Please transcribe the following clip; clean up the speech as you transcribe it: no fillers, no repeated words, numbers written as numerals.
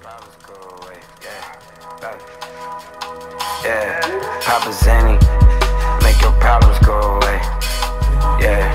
problems go away. Yeah, Papa Zanny, make your problems go away. Yeah.